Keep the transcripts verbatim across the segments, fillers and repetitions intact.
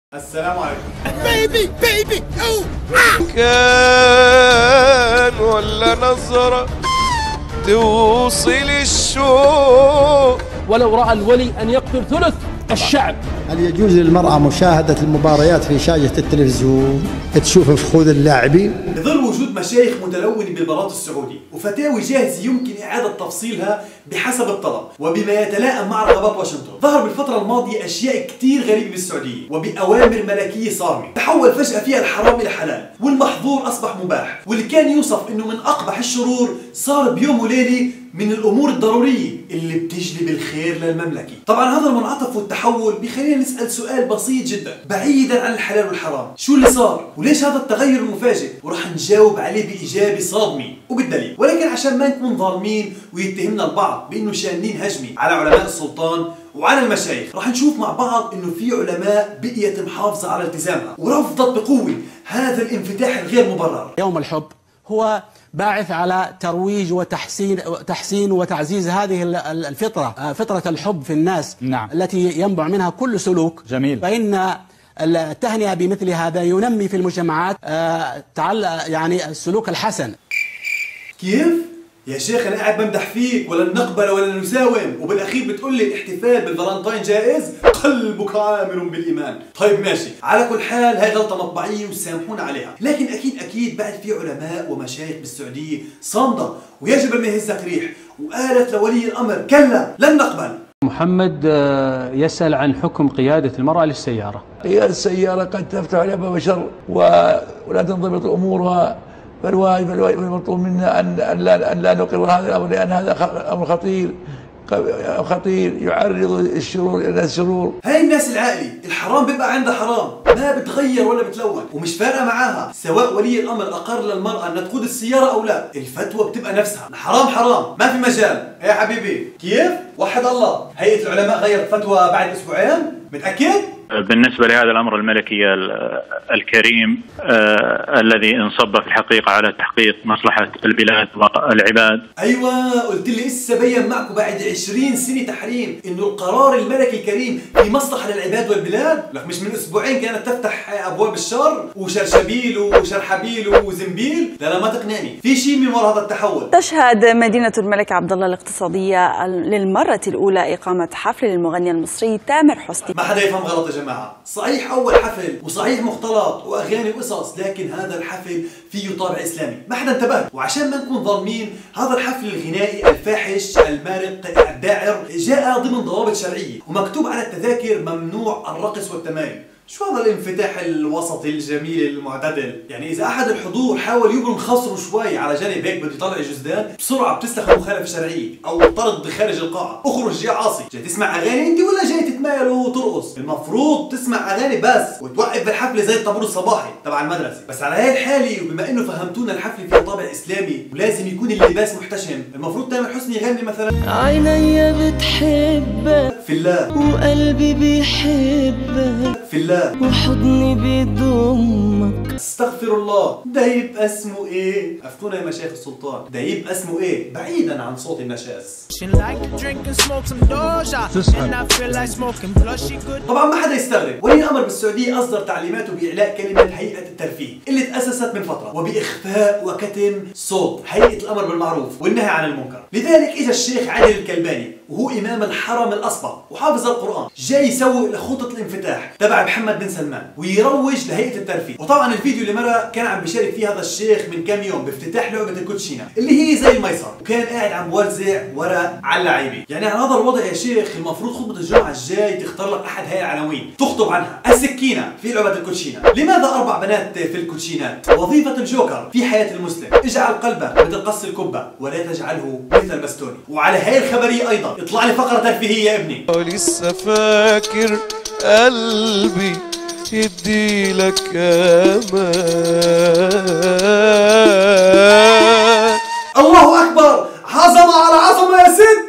السلام عليكم. بيبي بيبي أو كان ولا نظرة توصل الشوق. ولو رأى الولي أن يقتل ثلث الشعب. هل يجوز للمرأة مشاهدة المباريات في شاشة التلفزيون تشوف فخوذ اللاعبين؟ بظل وجود مشايخ متلونة بالبلاط السعودي وفتاوي جاهزة يمكن إعادة تفصيلها بحسب الطلب وبما يتلائم مع رغبات واشنطن، ظهر بالفترة الماضية أشياء كتير غريبة بالسعودية وبأوامر ملكية صارمة تحول فجأة فيها الحرام إلى حلال والمحظور أصبح مباح، واللي كان يوصف إنه من أقبح الشرور صار بيوم وليلة من الأمور الضرورية اللي بتجلب الخير للمملكة. طبعا هذا المنعطف والتحول بيخلينا نسأل سؤال بسيط جدا بعيدا عن الحلال والحرام، شو اللي صار؟ وليش هذا التغير المفاجئ؟ وراح نجاوب عليه بإجابة صادمة وبالدليل، ولكن عشان ما نكون ظالمين ويتهمنا البعض بأنه شانين هجمة على علماء السلطان وعلى المشايخ، راح نشوف مع بعض انه في علماء بقيت محافظة على التزامها ورفضت بقوة هذا الانفتاح الغير مبرر. يوم الحب هو باعث على ترويج وتحسين تحسين وتعزيز هذه الفطرة، فطرة الحب في الناس. نعم. التي ينبع منها كل سلوك جميل. فإن التهنئة بمثل هذا ينمي في المجتمعات يعني السلوك الحسن. كيف؟ يا شيخ انا قاعد بمدح فيك ولا نقبل ولا نساوم، وبالاخير بتقول لي الاحتفال بالفالنتاين جائز؟ قلبك عامر بالايمان. طيب ماشي، على كل حال هاي غلطه مطبعيه وسامحونا عليها، لكن اكيد اكيد بعد في علماء ومشايخ بالسعوديه صامده ويجب ان يهزك ريح وقالت لولي الامر كلا لن نقبل. محمد يسأل عن حكم قيادة المرأة للسيارة. قيادة السيارة قد تفتح عليها باب شر ولا تنضبط امورها، فالمطلوب منا ان ان لا ان لا نقر هذا الامر، لان هذا امر خطير خطير يعرض الشرور الى الشرور. هاي الناس العاقله الحرام بيبقى عندها حرام، ما بتغير ولا بتلون ومش فارقه معاها سواء ولي الامر اقر للمراه انها تقود السياره او لا، الفتوى بتبقى نفسها، الحرام حرام ما في مجال. يا حبيبي كيف؟ وحد الله، هيئه العلماء غيرت فتوى بعد اسبوعين؟ متاكد؟ بالنسبة لهذا الأمر الملكي الكريم آه الذي انصب في الحقيقة على تحقيق مصلحة البلاد والعباد. أيوة قلت لي إسا بين معكم بعد عشرين سنة تحريم إنه القرار الملكي الكريم في مصلحة للعباد والبلاد، لك مش من أسبوعين كانت تفتح أبواب الشر وشرشبيل وشرحبيل وزنبيل؟ لا لا ما تقنعني، في شيء من وراء هذا التحول. تشهد مدينة الملك عبد الله الاقتصادية للمرة الأولى إقامة حفل للمغني المصري تامر حسني. ما حدا يفهم غلط يا جماعة، صحيح أول حفل وصحيح مختلط وأغاني وقصص، لكن هذا الحفل فيه طابع إسلامي، ما حدا انتبه، وعشان ما نكون ظالمين هذا الحفل الغنائي الفاحش المارق الداعر جاء ضمن ضوابط شرعية ومكتوب على التذاكر ممنوع الرقص والتمايل. شو هذا الانفتاح الوسطي الجميل المعتدل؟ يعني إذا أحد الحضور حاول يبرم خصره شوي على جانب هيك بده يطلع جزدان بسرعة بتسلخ مخالفة شرعية أو طرد خارج القاعة، اخرج يا عاصي، جاي تسمع أغاني أنت ولا جاي تتمايل وترقص؟ المفروض تسمع أغاني بس وتوقف بالحفلة زي الطابور الصباحي تبع المدرسة، بس على هاي الحالة وبما إنه فهمتونا الحفلة فيها طابع إسلامي ولازم يكون اللباس محتشم، المفروض تامر حسني يغني مثلا عيني بتحبك في الله وقلبي بيحبك في الله وحضني بيضمك. استغفر الله، ده يبقى اسمه ايه؟ افتونا يا مشايخ السلطان، ده يبقى اسمه ايه؟ بعيدا عن صوت النشاز. طبعا ما حدا يستغرب، ولي الامر بالسعوديه اصدر تعليماته باعلاء كلمه هيئه الترفيه اللي تاسست من فتره وباخفاء وكتم صوت هيئه الامر بالمعروف والنهي عن المنكر، لذلك اجى الشيخ عادل الكلباني وهو امام الحرم الاسبق وحافظ القران جاي يسوق لخطه الانفتاح تبع محمد بن سلمان ويروج لهيئه الترفيه. وطبعا الفيديو اللي مرة كان عم بيشارك فيه هذا الشيخ من كم يوم بافتتاح لعبه الكوتشينه اللي هي زي الميسر، وكان قاعد عم بوزع ورق على اللعيبه. يعني على هذا الوضع يا شيخ المفروض خطبه الجمعه الجاي تختار لك احد هاي العناوين تخطب عنها، السكينه في لعبه الكوتشينه، لماذا اربع بنات في الكوتشينات، وظيفه الجوكر في حياه المسلم، اجعل قلبه مثل قص الكبه ولا تجعله مثل البستوني. وعلى هاي الخبريه ايضا اطلع لي فقره ترفيهيه يا ابني. ولسه فاكر قلبي يدي لك امان. الله اكبر، عظمه على عظمه يا ست.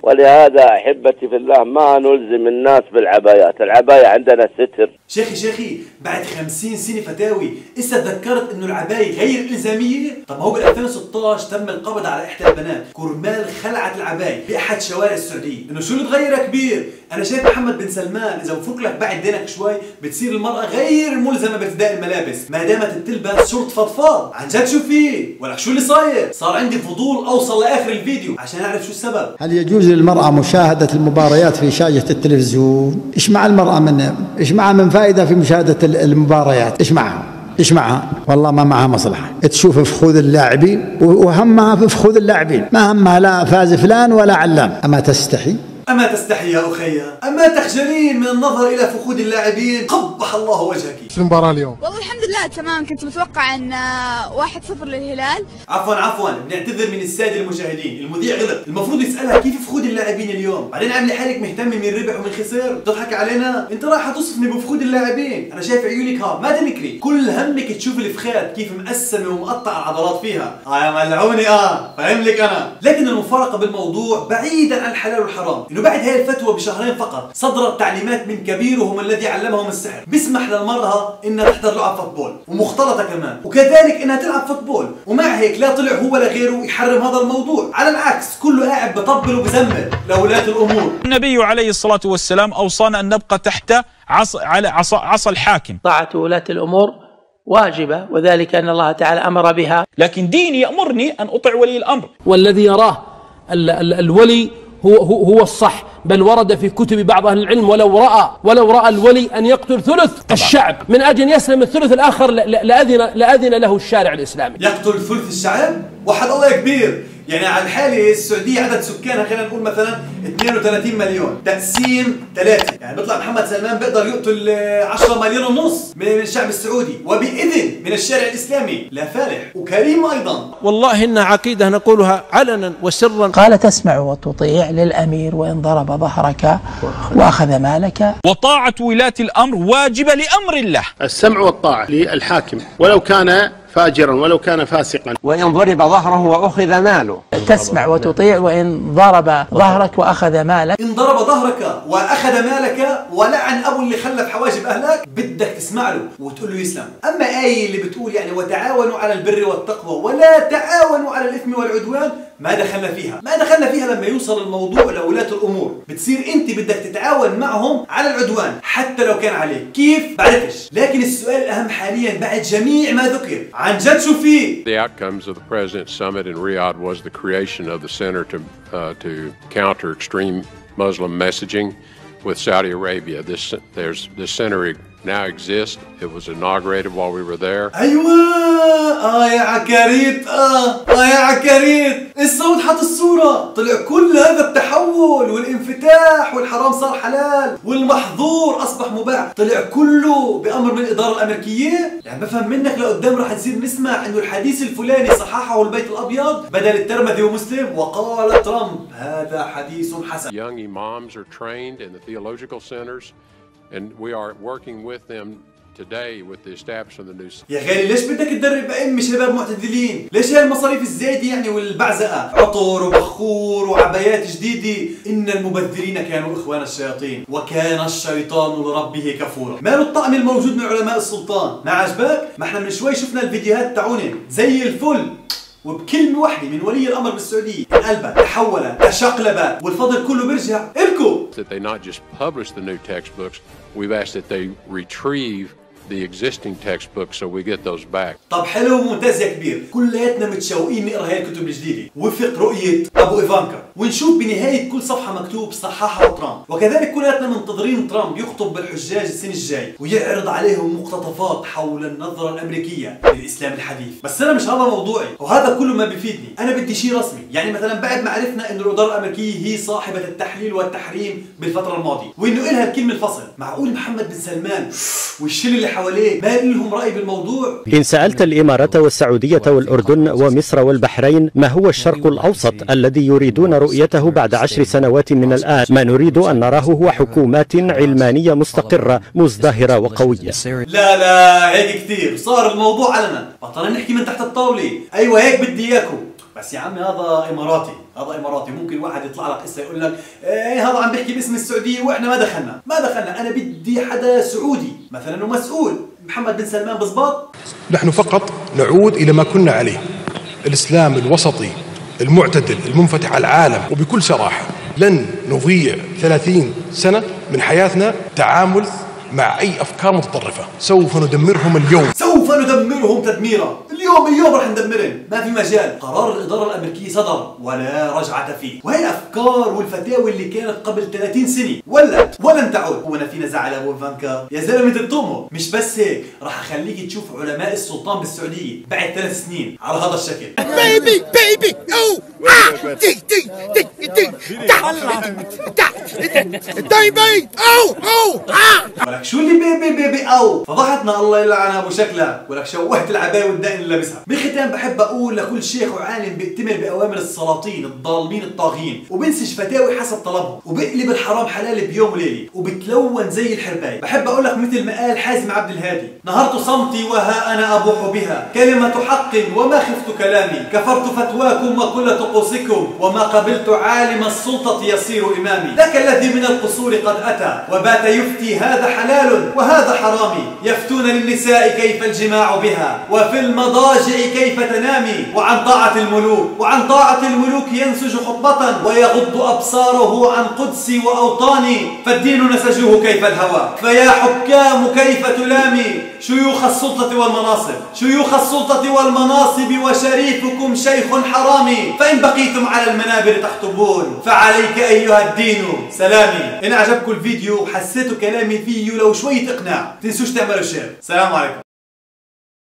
ولهذا أحبتي في الله ما نلزم الناس بالعبايات، العباية عندنا ستر. شيخي شيخي بعد خمسين سنة فتاوي إسا تذكرت إنه العباية غير إلزامية؟ طب ما هو بال ألفين وستة عشر تم القبض على إحدى البنات كرمال خلعت العباية بأحد شوارع السعودية. إنه شو اللي تغير كبير؟ أنا شايف محمد بن سلمان إذا بفك لك بعد دينك شوي بتصير المرأة غير ملزمة بارتداء الملابس ما دامت بتلبس شورت فضفاض. عن جد شو فيه؟ ولك شو اللي صاير؟ صار عندي فضول أوصل لآخر الفيديو عشان أعرف شو السبب. هل يجوز للمرأة مشاهدة المباريات في شاشة التلفزيون؟ إيش مع المرأة من إيش معها من فائدة في مشاهدة المباريات؟ إيش معها؟ إيش معها؟ والله ما معها مصلحة. تشوف فخوذ اللاعبين وهمها في فخوذ اللاعبين، ما همها لا فاز فلان ولا علان. أما تستحي؟ أما تستحي يا أخي؟ أما تخجلين من النظر إلى فخوذ اللاعبين؟ قبح الله وجهك. شو المباراة اليوم؟ والله الحمد لله تمام، كنت متوقع أن واحد صفر للهلال. عفوا عفوا بنعتذر من السادة المشاهدين، المذيع غلط، المفروض يسألها كيف فخوذ اللاعبين اليوم، بعدين عاملة حالك مهتمة من ربح ومن خسر، بتضحك علينا؟ أنت رايحة تصفني بفخوذ اللاعبين، أنا شايف عيونك ها ما تنكري، كل همك تشوف الفخاد كيف مقسمة ومقطع العضلات فيها، آه يا ملعوني آه، فاهم لك أنا، لكن المفارقة بالموضوع بعيدا عن الحلال والحرام، إنه بعد هاي الفتوى بشهرين فقط صدرت تعليمات من كبيرهم الذي علمهم السحر، بيسمح للمرأة إنها تحضر لعب فوتبول ومختلطة كمان، وكذلك إنها تلعب فوتبول، ومع هيك لا طلع هو ولا غيره يحرم هذا الموضوع، على العكس كله قاعد بطبل وبزمر لولاة الأمور. النبي عليه الصلاة والسلام أوصانا أن نبقى تحت عصا على عصا عصا الحاكم. طاعة ولاة الأمور واجبة، وذلك أن الله تعالى أمر بها، لكن ديني يأمرني أن أطع ولي الأمر. والذي يراه ال ال الولي هو هو هو الصح، بل ورد في كتب بعض أهل العلم ولو رأى ولو رأى الولي أن يقتل ثلث الشعب من أجل أن يسلم الثلث الآخر لأذن لأذن له الشارع الإسلامي. يقتل ثلث الشعب؟ وحد الله كبير، يعني على الحالة السعودية عدد سكانها خلينا نقول مثلا اثنين وثلاثين مليون، تقسيم ثلاثة، يعني بيطلع محمد سلمان بيقدر يقتل عشرة مليون ونص من الشعب السعودي وبإذن من الشارع الإسلامي، لا فالح وكريم أيضا. والله إن عقيدة نقولها علنا وسرا. قال تسمع وتطيع للأمير وإن ضرب ظهرك وأخذ مالك. وطاعة ولاة الأمر واجبة لأمر الله. السمع والطاعة للحاكم ولو كان فاجرا ولو كان فاسقا. وإن ضرب ظهره وأخذ ماله. تسمع وتطيع وإن ضرب ظهرك وأخذ مالك. إن ضرب ظهرك وأخذ مالك ولعن أبو اللي خلف حواجب أهلك بدك تسمع له وتقول له يسلم. أما آية اللي بتقول يعني وتعاونوا على البر والتقوى ولا تعاونوا على الإثم والعدوان ما دخلنا فيها، ما دخلنا فيها لما يوصل الموضوع لولاة الأمور، بتصير أنت بدك تتعاون معهم على العدوان حتى لو كان عليك، كيف؟ بعرفش، لكن السؤال الأهم حاليا بعد جميع ما ذكر، عن جد شو فيه؟ The outcomes of the President's summit in Riyadh was the creation of the Center to uh, to counter extreme Muslim messaging with Saudi Arabia. This there's this center now exists. It was inaugurated while we were there. أيوة آه يا عكاريت آه آه يا عكاريت، السعود حط الصورة، طلع كل هذا التحول والانفتاح والحرام صار حلال والمحظور أصبح مباح، طلع كله بأمر من الإدارة الأمريكية. يعني بفهم منك لقدام راح نصير نسمع إنه الحديث الفلاني صححه البيت الأبيض بدل الترمذي ومسلم وقال ترامب هذا حديث حسن. Young imams are trained in the theological centers, and we are working with them today with the establishment of the new. يا غالي ليش بدك تدرب أئمة شباب معتدلين؟ ليش هاي المصاريف الزايدة يعني والبعزقة؟ عطر وبخور وعبايات جديدة، إن المبذرين كانوا إخوان الشياطين وكان الشيطان لربه كفورا. ماله الطقم الموجود من علماء السلطان؟ ما عجبك؟ ما احنا من شوي شفنا الفيديوهات تاعونهم زي الفل، وبكلمة واحدة من ولي الأمر بالسعودية انقلبت تحولت تشقلبت والفضل كله بيرجع إلكم. That they not just publish the new textbooks, we've asked that they retrieve the existing textbooks so we get those back. طب حلو وممتاز يا كبير، كلياتنا متشوقين نقرا هاي الكتب الجديدة، وفق رؤية أبو إيفانكا، ونشوف بنهاية كل صفحة مكتوب صححها ترامب، وكذلك كلياتنا منتظرين ترامب يخطب بالحجاج السنة الجاي ويعرض عليهم مقتطفات حول النظرة الأمريكية للإسلام الحديث، بس أنا مش هذا موضوعي، وهذا كله ما بيفيدني، أنا بدي شيء رسمي، يعني مثلا بعد ما عرفنا إنه الإدارة الأمريكية هي صاحبة التحليل والتحريم بالفترة الماضية، وإنه إلها الكلمة الفصل، معقول محمد بن سلمان والشل اللي حواليه ما لهم رأي بالموضوع؟ إن سألت الإمارات والسعودية والأردن ومصر والبحرين ما هو الشرق الأوسط الذي يريدون رؤيته بعد عشر سنوات من الآن، ما نريد أن نراه هو حكومات علمانية مستقرة مزدهرة وقوية. لا لا هيك كثير صار الموضوع علنا، بطلنا نحكي من تحت الطاولة، أيوة هيك بدي إياكم، بس بس يا عمي هذا اماراتي، هذا اماراتي. ممكن واحد يطلع لك قصه يقول لك ايه هذا عم بيحكي باسم السعوديه واحنا ما دخلنا، ما دخلنا، انا بدي حدا سعودي مثلا ومسؤول. محمد بن سلمان بزبط؟ نحن فقط نعود الى ما كنا عليه، الاسلام الوسطي المعتدل المنفتح على العالم. وبكل صراحه لن نضيع ثلاثين سنه من حياتنا تعامل مع أي أفكار متطرفة، سوف ندمرهم اليوم. سوف ندمرهم تدميرا، اليوم اليوم رح ندمرهم، ما في مجال. قرار الإدارة الأمريكية صدر ولا رجعة فيه، وهي الأفكار والفتاوي اللي كانت قبل ثلاثين سنة ولت ولن تعود. هو أنا فينا زعل أبو إيفانكا؟ يا زلمة تطمه. مش بس هيك، رح أخليك تشوف علماء السلطان بالسعودية بعد ثلاث سنين على هذا الشكل. بيبي بيبي أو آه دي دي دي دي بيبي أو أو آه. ولك شو اللي بيبي بيبي أو؟ فضحتنا الله يلعنها أبو شكلها، ولك شوهت العباية والدقن اللي لابسها. بختام بحب أقول لكل شيخ وعالم بيأتمر بأوامر السلاطين الضالين الطاغين وبنسج فتاوي حسب طلبهم وبقلب الحرام حلال بيوم وليلة وبتلون زي الحرباية. بحب أقول لك مثل ما قال حازم عبد الهادي: نهرت صمتي وها أنا أبوح بها، كلمة حق وما خفت كلامي، كفرت فتواكم وكل طقوسكم، وما قبلت عالم السلطة يصير إمامي. ذاك الذي من القصور قد أتى وبات يفتي هذا حلال وهذا حرامي، يفتون للنساء كيف الجماع بها وفي المضاجع كيف تنامي، وعن طاعة الملوك وعن طاعة الملوك ينسج خطبة ويغض أبصاره عن قدسي وأوطاني، فالدين نسجوه كيف الهوى، فيا حكام كيف تلامي شيوخ السلطة والمناصب، شيوخ السلطة والمناصب وشريفكم شيخ حرامي، فإن بقيتم على المنابر تخطبون فعليك أيها الدين سلامي. إن عجبكم الفيديو وحسيتوا كلامي فيه لو شوية إقناع تنسوش تعملوا شير. سلام عليكم.